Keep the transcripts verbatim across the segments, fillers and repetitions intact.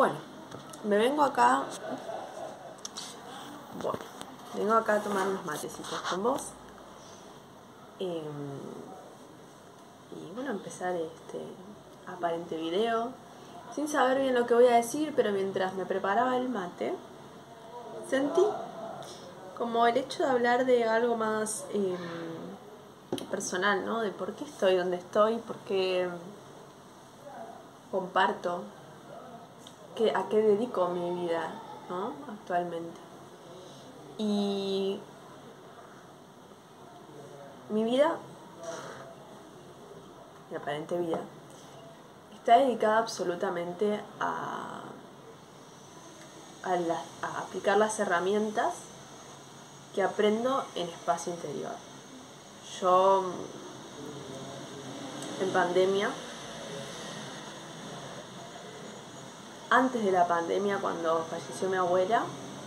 Bueno, me vengo acá, bueno, vengo acá a tomar unos matecitos con vos. Eh, y bueno, empezar este aparente video, sin saber bien lo que voy a decir, pero mientras me preparaba el mate, sentí como el hecho de hablar de algo más eh, personal, ¿no? De por qué estoy donde estoy, por qué comparto, qué, a qué dedico mi vida, ¿no? Actualmente. Y mi vida, mi aparente vida, está dedicada absolutamente a, a, la, a aplicar las herramientas que aprendo en espacio interior. Yo, en pandemia, antes de la pandemia, cuando falleció mi abuela,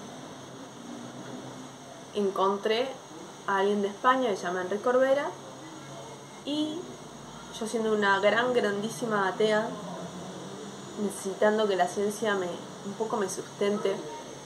encontré a alguien de España que se llama Enrique Corbera, y yo, siendo una gran, grandísima atea, necesitando que la ciencia me, un poco me sustente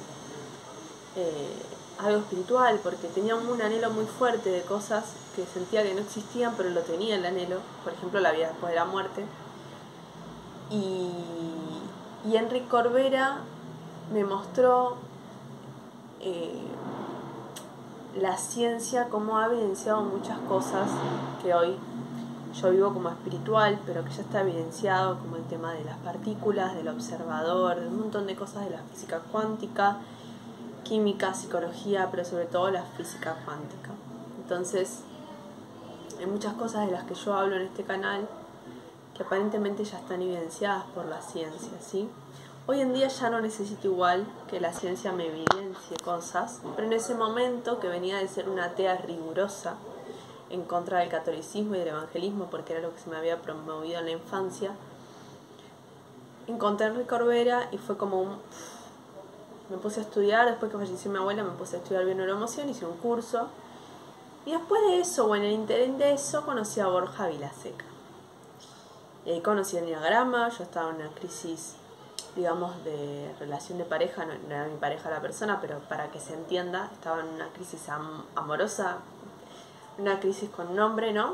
eh, algo espiritual, porque tenía un anhelo muy fuerte de cosas que sentía que no existían, pero lo tenía el anhelo, por ejemplo la vida después de la muerte. Y, y Enrique Corbera me mostró eh, la ciencia, cómo ha evidenciado muchas cosas que hoy yo vivo como espiritual, pero que ya está evidenciado, como el tema de las partículas, del observador, de un montón de cosas de la física cuántica, química, psicología, pero sobre todo la física cuántica. Entonces, hay muchas cosas de las que yo hablo en este canal que aparentemente ya están evidenciadas por la ciencia, ¿sí? Hoy en día ya no necesito igual que la ciencia me evidencie cosas, pero en ese momento, que venía de ser una atea rigurosa en contra del catolicismo y del evangelismo, porque era lo que se me había promovido en la infancia, encontré a Enrique Corbera y fue como un... me puse a estudiar. Después que falleció mi abuela, me puse a estudiar bioneuroemoción, hice un curso, y después de eso, bueno, en el interín de eso, conocí a Borja Vilaseca. Y ahí conocí el enneagrama. Yo estaba en una crisis, digamos, de relación de pareja, no, no era mi pareja la persona, pero para que se entienda, estaba en una crisis am amorosa, una crisis con nombre, ¿no?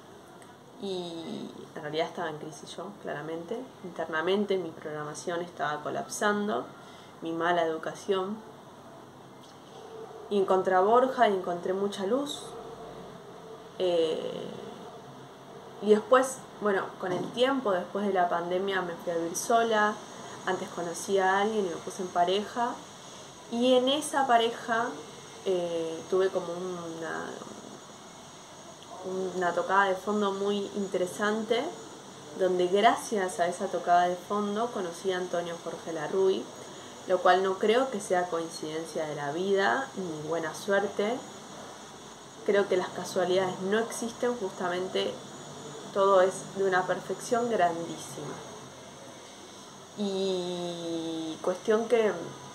Y en realidad estaba en crisis yo, claramente. Internamente mi programación estaba colapsando, mi mala educación. Y encontré a Borja y encontré mucha luz. Eh, y después, bueno, con el tiempo, después de la pandemia, me fui a vivir sola. Antes conocí a alguien y me puse en pareja. Y en esa pareja eh, tuve como una... una tocada de fondo muy interesante, donde gracias a esa tocada de fondo conocí a Antonio Jorge Larruy, lo cual no creo que sea coincidencia de la vida ni buena suerte. Creo que las casualidades no existen, justamente todo es de una perfección grandísima. Y cuestión que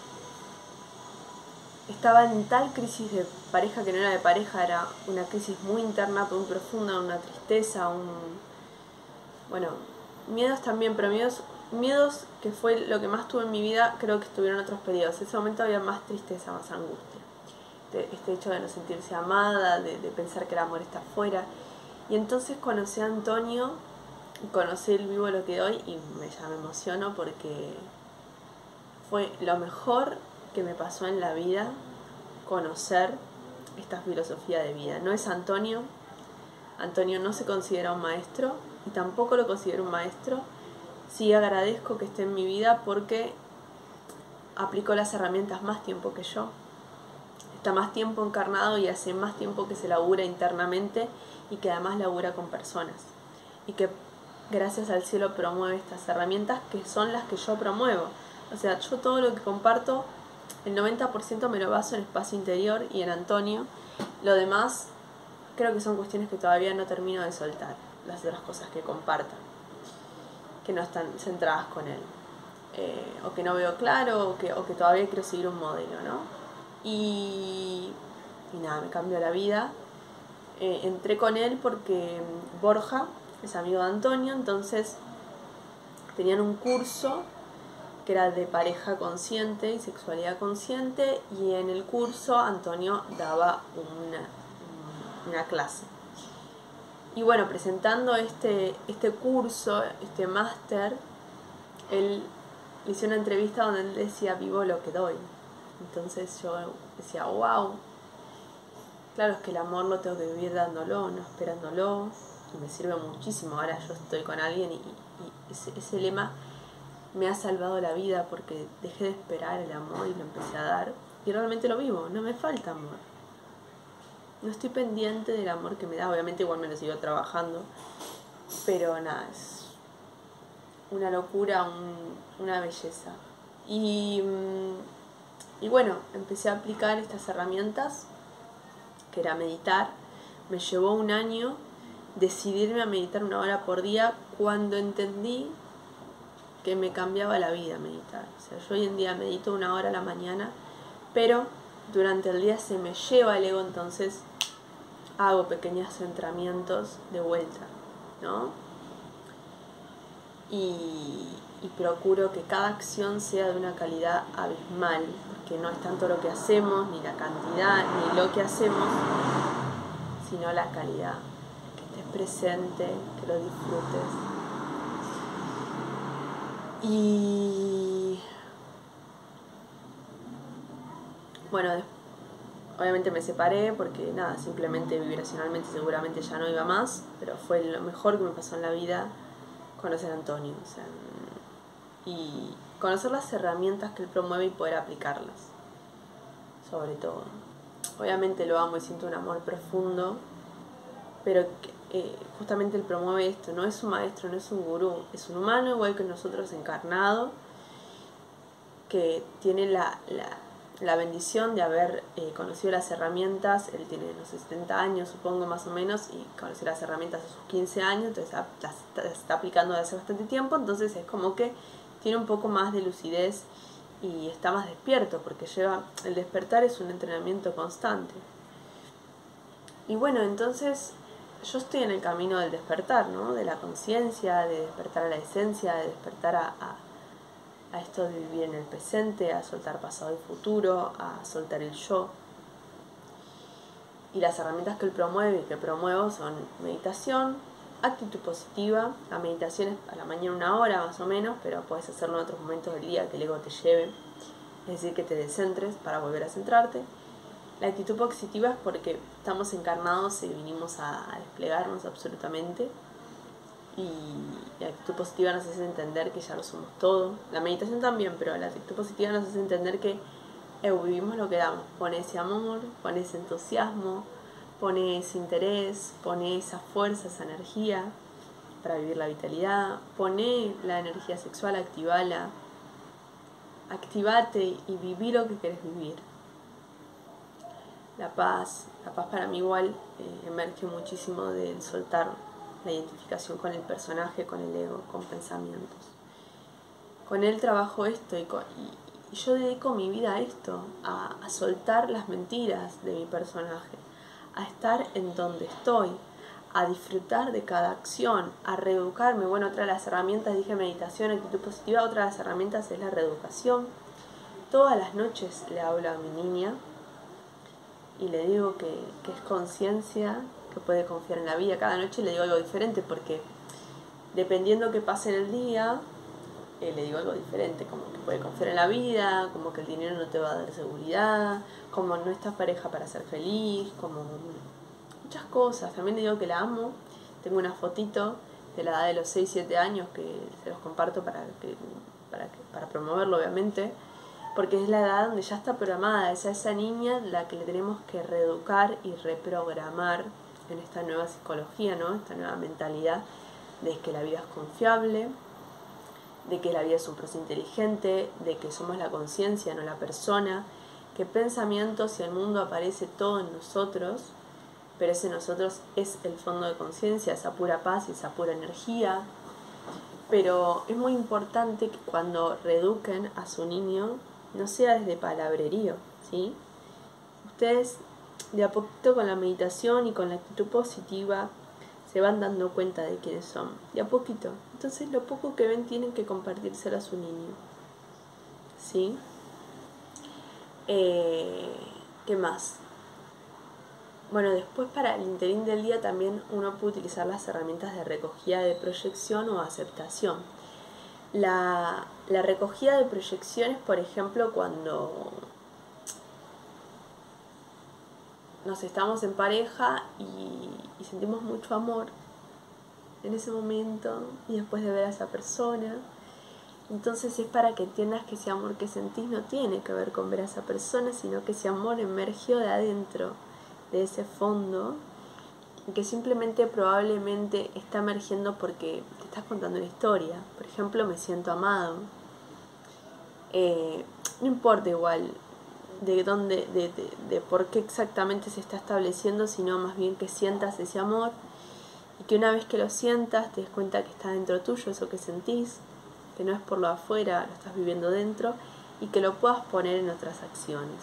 estaba en tal crisis de pareja, que no era de pareja, era una crisis muy interna, muy profunda, una tristeza, un... bueno, miedos también, pero miedos, miedos que fue lo que más tuve en mi vida. Creo que estuvieron otros periodos. En ese momento había más tristeza, más angustia. Este, este hecho de no sentirse amada, de, de pensar que el amor está afuera. Y entonces conocí a Antonio, conocí el Vivo Lo que Doy, y me, ya me emociono porque fue lo mejor que me pasó en la vida, conocer esta filosofía de vida. No es Antonio, Antonio no se considera un maestro y tampoco lo considero un maestro. Sí agradezco que esté en mi vida porque aplicó las herramientas más tiempo que yo, está más tiempo encarnado y hace más tiempo que se labura internamente, y que además labura con personas, y que gracias al cielo promueve estas herramientas que son las que yo promuevo. O sea, yo todo lo que comparto, el noventa por ciento me lo baso en espacio interior y en Antonio. Lo demás creo que son cuestiones que todavía no termino de soltar, las otras cosas que comparto, que no están centradas con él, eh, o que no veo claro, o que, o que todavía quiero seguir un modelo, ¿no? Y, y nada, me cambió la vida. Eh, entré con él porque Borja es amigo de Antonio, entonces tenían un curso que era de pareja consciente y sexualidad consciente, y en el curso Antonio daba una, una clase. Y bueno, presentando este, este curso, este máster, él hizo una entrevista donde él decía: vivo lo que doy. Entonces yo decía: wow, claro, es que el amor lo tengo que vivir dándolo, no esperándolo, y me sirve muchísimo. Ahora yo estoy con alguien y, y ese, ese lema me ha salvado la vida, porque dejé de esperar el amor y lo empecé a dar, y realmente lo vivo, no me falta amor. No estoy pendiente del amor que me da, obviamente igual me lo sigo trabajando, pero nada, es una locura, un, una belleza. Y, y bueno, empecé a aplicar estas herramientas, que era meditar. Me llevó un año decidirme a meditar una hora por día, cuando entendí que me cambiaba la vida meditar. O sea, yo hoy en día medito una hora a la mañana, pero durante el día se me lleva el ego, entonces hago pequeños centramientos de vuelta, ¿no? Y, y procuro que cada acción sea de una calidad abismal, porque no es tanto lo que hacemos, ni la cantidad, ni lo que hacemos, sino la calidad. Que estés presente, que lo disfrutes. Y bueno, obviamente me separé porque nada, simplemente vibracionalmente seguramente ya no iba más, pero fue lo mejor que me pasó en la vida conocer a Antonio, o sea, y conocer las herramientas que él promueve y poder aplicarlas, sobre todo. Obviamente lo amo y siento un amor profundo, pero eh, justamente él promueve esto, no es un maestro, no es un gurú, es un humano igual que nosotros, encarnado, que tiene la, la, la bendición de haber eh, conocido las herramientas. Él tiene unos setenta años, supongo, más o menos, y conoció las herramientas a sus quince años, entonces las, las está aplicando desde hace bastante tiempo, entonces es como que tiene un poco más de lucidez y está más despierto, porque lleva, el despertar es un entrenamiento constante. Y bueno, entonces yo estoy en el camino del despertar, ¿no? De la conciencia, de despertar a la esencia, de despertar a, a, a esto de vivir en el presente, a soltar pasado y futuro, a soltar el yo. Y las herramientas que él promueve y que promuevo son meditación, actitud positiva. La meditación es a la mañana una hora más o menos, pero puedes hacerlo en otros momentos del día que el ego te lleve, es decir, que te descentres para volver a centrarte. La actitud positiva es porque estamos encarnados y vinimos a, a desplegarnos absolutamente, y la actitud positiva nos hace entender que ya lo somos todo. La meditación también, pero la actitud positiva nos hace entender que eh, vivimos lo que damos. Pone ese amor, pone ese entusiasmo, pone ese interés, pone esa fuerza, esa energía para vivir la vitalidad, pone la energía sexual, activala, activate y viví lo que querés vivir. La paz, la paz para mí igual eh, emerge muchísimo del soltar la identificación con el personaje, con el ego, con pensamientos. Con él trabajo esto y, con, y, y yo dedico mi vida a esto, a, a soltar las mentiras de mi personaje, a estar en donde estoy, a disfrutar de cada acción, a reeducarme. Bueno, otra de las herramientas, dije meditación, actitud positiva, otra de las herramientas es la reeducación. Todas las noches le hablo a mi niña y le digo que, que es conciencia, que puede confiar en la vida. Cada noche le digo algo diferente, porque dependiendo que pase en el día, eh, le digo algo diferente, como que puede confiar en la vida, como que el dinero no te va a dar seguridad, como no estás pareja para ser feliz, como muchas cosas. También le digo que la amo. Tengo una fotito de la edad de los seis siete años que se los comparto para, que, para, que, para promoverlo, obviamente, porque es la edad donde ya está programada, es a esa niña la que le tenemos que reeducar y reprogramar en esta nueva psicología, ¿no? Esta nueva mentalidad de que la vida es confiable, de que la vida es un proceso inteligente, de que somos la conciencia, no la persona, que pensamientos y el mundo aparece todo en nosotros, pero ese nosotros es el fondo de conciencia, esa pura paz y esa pura energía. Pero es muy importante que cuando reeduquen a su niño no sea desde palabrerío, ¿sí? Ustedes de a poquito con la meditación y con la actitud positiva se van dando cuenta de quiénes son, de a poquito. Entonces lo poco que ven tienen que compartírselo a su niño. ¿sí? Eh, ¿Qué más? Bueno, después para el interín del día también uno puede utilizar las herramientas de recogida de proyección o aceptación. La, la recogida de proyecciones, por ejemplo, cuando nos estamos en pareja y, y sentimos mucho amor en ese momento y después de ver a esa persona. Entonces es para que entiendas que ese amor que sentís no tiene que ver con ver a esa persona, sino que ese amor emergió de adentro, de ese fondo, y que simplemente probablemente está emergiendo porque te estás contando una historia. Por ejemplo, me siento amado. Eh, no importa igual de dónde, de, de, de por qué exactamente se está estableciendo, sino más bien que sientas ese amor y que una vez que lo sientas te des cuenta que está dentro tuyo eso que sentís, que no es por lo afuera, lo estás viviendo dentro, y que lo puedas poner en otras acciones.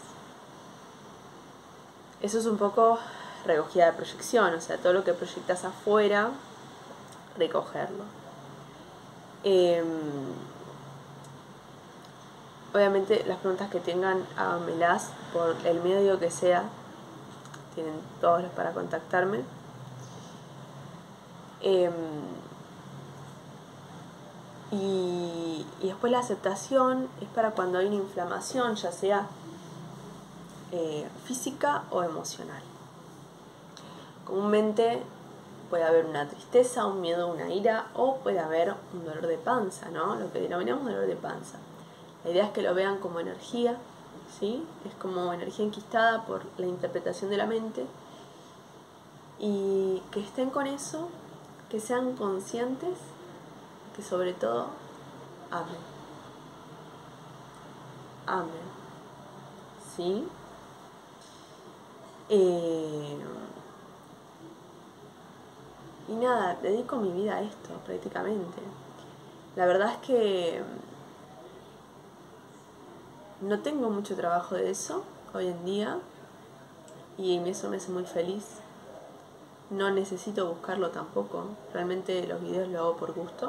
Eso es un poco recogida de proyección, o sea, todo lo que proyectas afuera, recogerlo. Eh, obviamente las preguntas que tengan, háganmelas por el medio que sea, tienen todos los para contactarme. Eh, y, y después la aceptación es para cuando hay una inflamación, ya sea eh, física o emocional. Comúnmente puede haber una tristeza, un miedo, una ira, o puede haber un dolor de panza, ¿no? Lo que denominamos dolor de panza. La idea es que lo vean como energía, ¿sí? Es como energía enquistada por la interpretación de la mente, y que estén con eso, que sean conscientes, que sobre todo amen. Amen. ¿Sí? Eh, y nada, dedico mi vida a esto prácticamente. La verdad es que no tengo mucho trabajo de eso hoy en día y eso me hace muy feliz. No necesito buscarlo tampoco. Realmente los videos lo hago por gusto.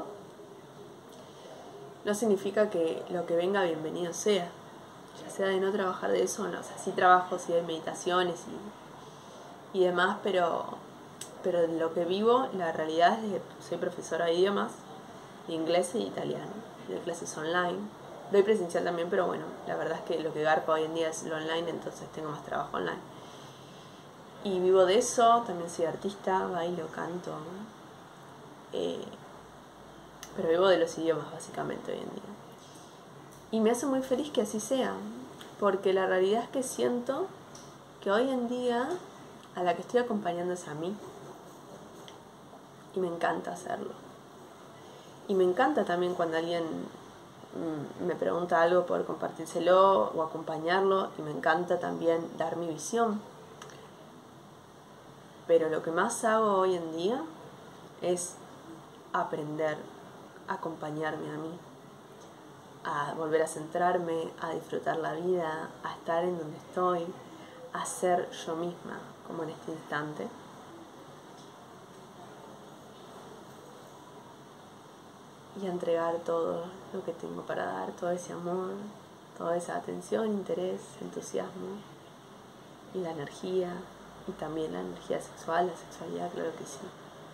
No significa que lo que venga bienvenido sea. Ya sea de no trabajar de eso o no. O sea, sí trabajo, sí de meditaciones y, y demás, pero, pero lo que vivo, la realidad es que soy profesora de idiomas, de inglés e italiano. Doy clases online. Doy presencial también, pero bueno, la verdad es que lo que garpa hoy en día es lo online, entonces tengo más trabajo online. Y vivo de eso, también soy artista, bailo, canto. Eh, pero vivo de los idiomas básicamente hoy en día. Y me hace muy feliz que así sea, porque la realidad es que siento que hoy en día a la que estoy acompañando es a mí. Y me encanta hacerlo. Y me encanta también cuando alguien me pregunta algo, poder compartírselo o acompañarlo, y me encanta también dar mi visión. Pero lo que más hago hoy en día es aprender a acompañarme a mí, a volver a centrarme, a disfrutar la vida, a estar en donde estoy, a ser yo misma, como en este instante. Y a entregar todo lo que tengo para dar, todo ese amor, toda esa atención, interés, entusiasmo y la energía, y también la energía sexual, la sexualidad, claro que sí.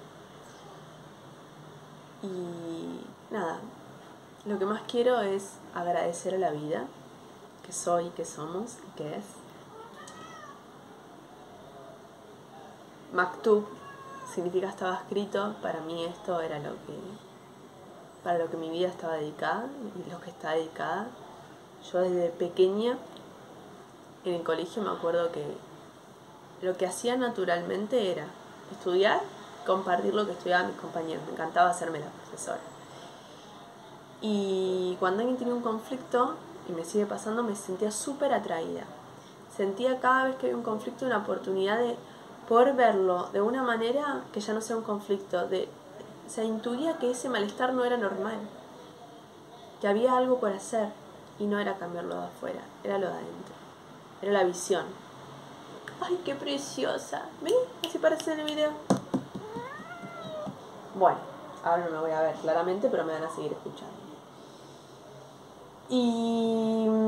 Y nada, lo que más quiero es agradecer a la vida, que soy, que somos y que es. Maktub significa estaba escrito, para mí esto era lo que, para lo que mi vida estaba dedicada y lo que está dedicada. Yo desde pequeña en el colegio me acuerdo que lo que hacía naturalmente era estudiar, compartir lo que estudiaban mis compañeros. Me encantaba hacerme la profesora. Y cuando alguien tenía un conflicto, y me sigue pasando, me sentía súper atraída. Sentía cada vez que había un conflicto una oportunidad de poder verlo de una manera que ya no sea un conflicto. De, o sea, intuía que ese malestar no era normal, que había algo por hacer, y no era cambiarlo de afuera, era lo de adentro, era la visión. ¡Ay, qué preciosa! ¿Ven? Así parece en el video. Bueno, ahora no me voy a ver claramente, pero me van a seguir escuchando. Y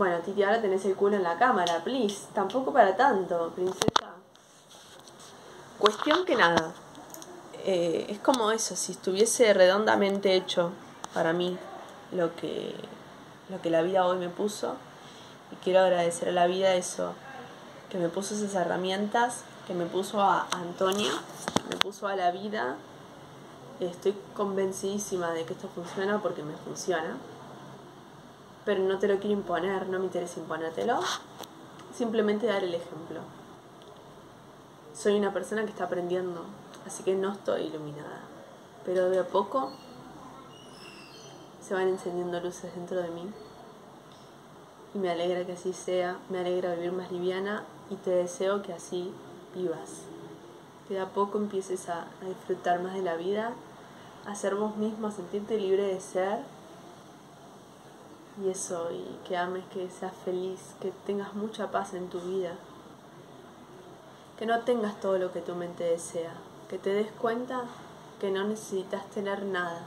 Bueno, Titi, ahora tenés el culo en la cámara, please. Tampoco para tanto, princesa. Cuestión que nada. Eh, es como eso, si estuviese redondamente hecho para mí lo que, lo que la vida hoy me puso. Y quiero agradecer a la vida eso, que me puso esas herramientas, que me puso a Antonio, me puso a la vida. Estoy convencidísima de que esto funciona porque me funciona. Pero no te lo quiero imponer, no me interesa imponértelo. Simplemente dar el ejemplo. Soy una persona que está aprendiendo, así que no estoy iluminada. Pero de a poco se van encendiendo luces dentro de mí. Y me alegra que así sea, me alegra vivir más liviana y te deseo que así vivas. Que de a poco empieces a, a disfrutar más de la vida, a ser vos mismo, a sentirte libre de ser. Y eso, y que ames, que seas feliz, que tengas mucha paz en tu vida. Que no tengas todo lo que tu mente desea. Que te des cuenta que no necesitas tener nada.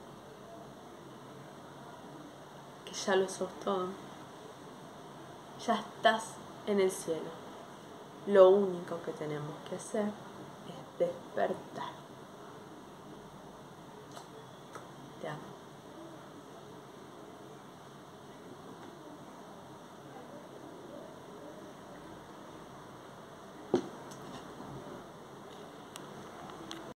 Que ya lo sos todo. Ya estás en el cielo. Lo único que tenemos que hacer es despertar. Te amo.